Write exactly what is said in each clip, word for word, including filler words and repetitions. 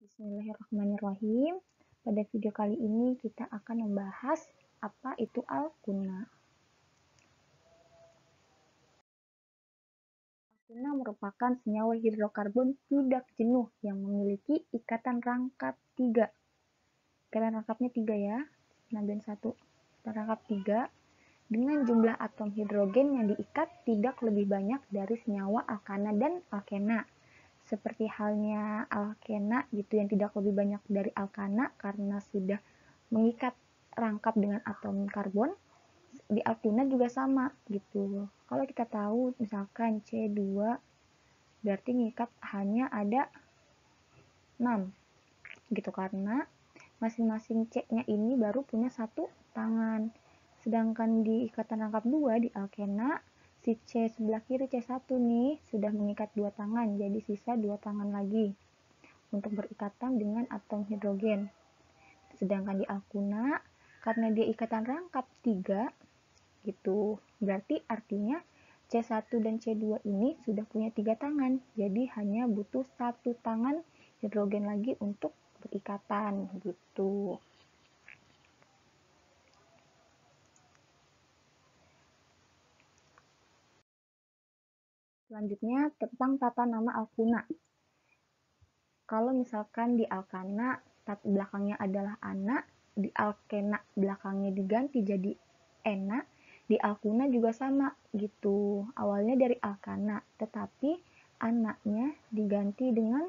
Bismillahirrahmanirrahim. Pada video kali ini kita akan membahas apa itu alkuna. Alkuna merupakan senyawa hidrokarbon tidak jenuh yang memiliki ikatan rangkap tiga. Ikatan rangkapnya tiga ya. Nambahin satu. Ikatan rangkap tiga dengan jumlah atom hidrogen yang diikat tidak lebih banyak dari senyawa alkana dan alkena. Seperti halnya alkena gitu yang tidak lebih banyak dari alkana karena sudah mengikat rangkap dengan atom karbon. Di alkuna juga sama gitu. Kalau kita tahu misalkan C dua berarti mengikat hanya ada enam gitu karena masing-masing C-nya ini baru punya satu tangan. Sedangkan di ikatan rangkap dua di alkena si C sebelah kiri C satu nih sudah mengikat dua tangan, jadi sisa dua tangan lagi untuk berikatan dengan atom hidrogen. Sedangkan di alkuna karena dia ikatan rangkap tiga gitu, berarti artinya C satu dan C dua ini sudah punya tiga tangan, jadi hanya butuh satu tangan hidrogen lagi untuk berikatan gitu. Selanjutnya tentang tata nama alkuna. Kalau misalkan di alkana belakangnya adalah ana, di alkena belakangnya diganti jadi ena, di alkuna juga sama gitu. Awalnya dari alkana, tetapi anaknya diganti dengan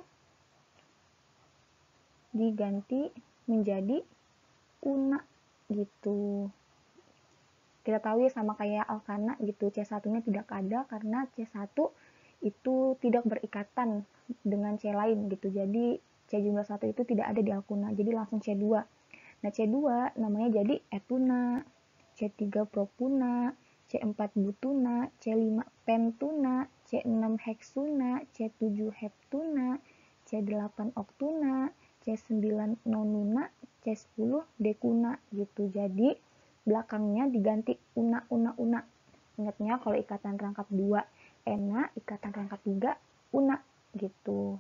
diganti menjadi una gitu. Kita tahu ya sama kayak alkana gitu, C satu-nya tidak ada karena C satu itu tidak berikatan dengan C lain gitu. Jadi C jumlah satu itu tidak ada di alkuna, jadi langsung C dua. Nah, C dua namanya jadi etuna, C tiga propuna, C empat butuna, C lima pentuna, C enam heksuna, C tujuh heptuna, C delapan oktuna, C sembilan nonuna, C sepuluh dekuna gitu. Jadi belakangnya diganti una una una. Ingatnya kalau ikatan rangkap dua ena, ikatan rangkap tiga una gitu.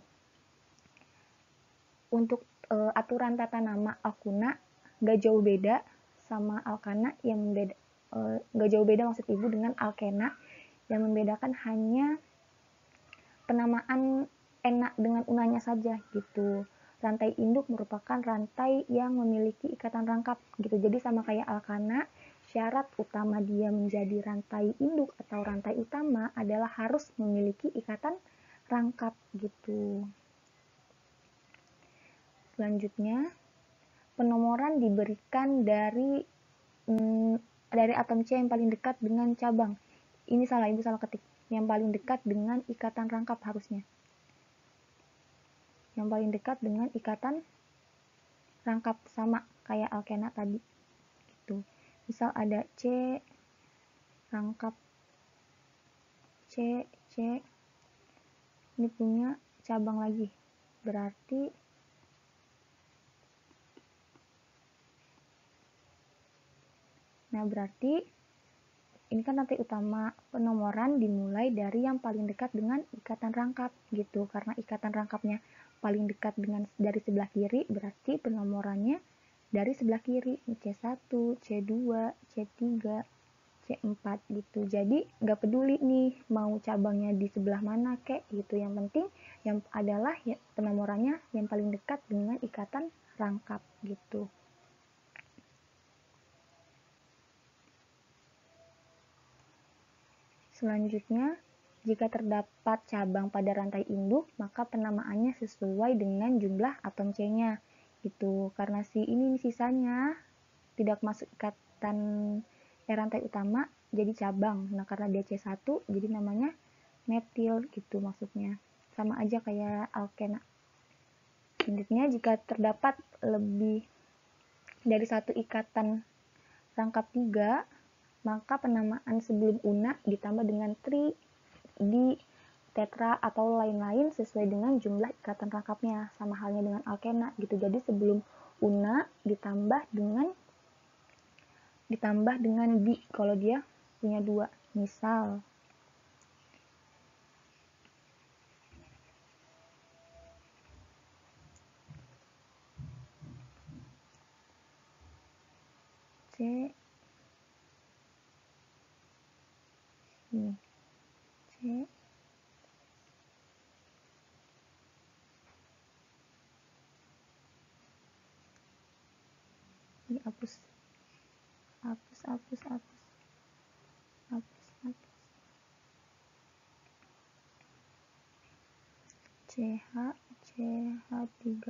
Untuk e, aturan tata nama alkuna gak jauh beda sama alkana yang membeda e, gak jauh beda maksud ibu dengan alkena, yang membedakan hanya penamaan ena dengan unanya saja gitu. Rantai induk merupakan rantai yang memiliki ikatan rangkap gitu. Jadi sama kayak alkana, syarat utama dia menjadi rantai induk atau rantai utama adalah harus memiliki ikatan rangkap gitu. Selanjutnya, penomoran diberikan dari hmm, dari atom C yang paling dekat dengan cabang. Ini salah, ibu salah ketik. Yang paling dekat dengan ikatan rangkap harusnya. Yang paling dekat dengan ikatan rangkap sama kayak alkena tadi gitu. Misal ada C rangkap C C ini punya cabang lagi, berarti nah berarti ini kan rantai utama. Penomoran dimulai dari yang paling dekat dengan ikatan rangkap gitu, karena ikatan rangkapnya paling dekat dengan dari sebelah kiri, berarti penomorannya dari sebelah kiri, C satu, C dua, C tiga, C empat gitu. Jadi nggak peduli nih mau cabangnya di sebelah mana kek gitu, yang penting yang adalah ya, penomorannya yang paling dekat dengan ikatan rangkap gitu. Selanjutnya, jika terdapat cabang pada rantai induk, maka penamaannya sesuai dengan jumlah atom C-nya gitu. Karena si ini sisanya tidak masuk ikatan eh, rantai utama, jadi cabang. Nah, karena dia C satu, jadi namanya metil gitu maksudnya. Sama aja kayak alkena. Selanjutnya, jika terdapat lebih dari satu ikatan rangkap tiga, maka penamaan sebelum una ditambah dengan tri, di, tetra, atau lain-lain sesuai dengan jumlah ikatan rangkapnya. Sama halnya dengan alkena gitu. Jadi sebelum una ditambah dengan ditambah dengan di kalau dia punya dua. Misal C, ini C, ini hapus, hapus, hapus, hapus, hapus, hapus, CH, CH3,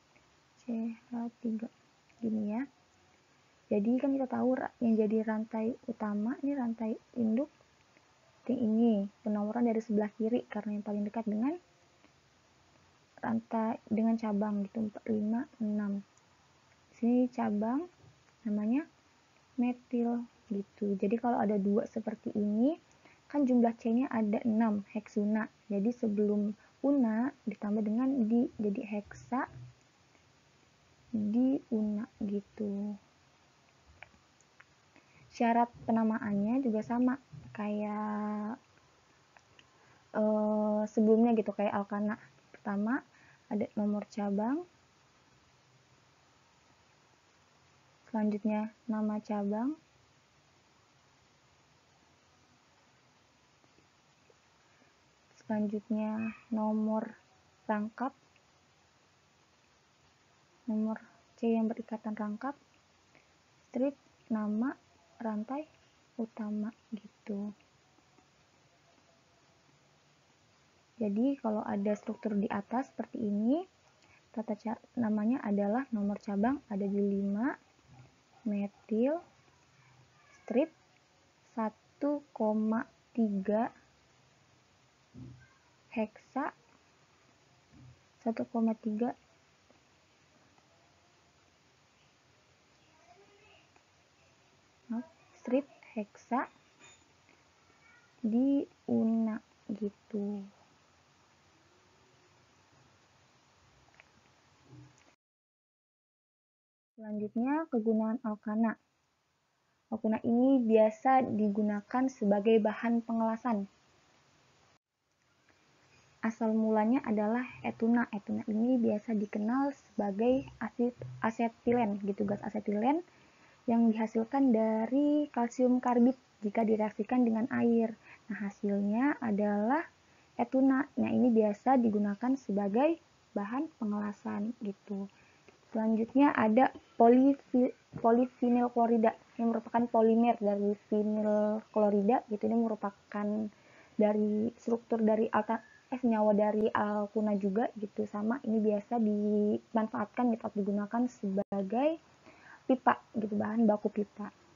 CH3, gini ya. Jadi kan kita tahu yang jadi rantai utama ini rantai induk ini penomoran dari sebelah kiri karena yang paling dekat dengan rantai dengan cabang gitu, empat, lima, enam. Sini cabang namanya metil gitu. Jadi kalau ada dua seperti ini kan jumlah C-nya ada enam, heksuna. Jadi sebelum una ditambah dengan di, jadi heksa di una gitu. Syarat penamaannya juga sama kayak eh, sebelumnya gitu, kayak alkana. Pertama ada nomor cabang, selanjutnya nama cabang, selanjutnya nomor rangkap, nomor C yang berikatan rangkap, strip, nama rantai utama gitu. Jadi kalau ada struktur di atas seperti ini, tata cara namanya adalah nomor cabang ada di lima, metil, strip satu koma tiga, heksa satu koma tiga, strip heksa di una gitu. Selanjutnya kegunaan alkana. Alkana ini biasa digunakan sebagai bahan pengelasan. Asal mulanya adalah etuna. Etuna ini biasa dikenal sebagai asid asetilen gitu, gas asetilen yang dihasilkan dari kalsium karbit jika direaksikan dengan air. Nah, hasilnya adalah etuna. Nah, ini biasa digunakan sebagai bahan pengelasan gitu. Selanjutnya ada polivinil klorida yang merupakan polimer dari vinil klorida gitu. Ini merupakan dari struktur dari alka eh senyawa dari alkuna juga gitu, sama ini biasa dimanfaatkan gitu atau digunakan sebagai pipa gitu, bahan baku pipa.